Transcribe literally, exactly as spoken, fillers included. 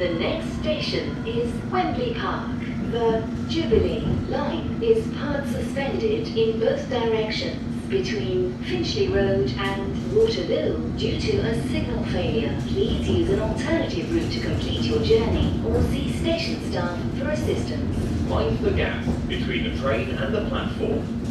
The next station is Wembley Park. The Jubilee line is part suspended in both directions between Finchley Road and Waterloo due to a signal failure. Please use an alternative route to complete your journey or see station staff for assistance. Mind the gap between the train and the platform.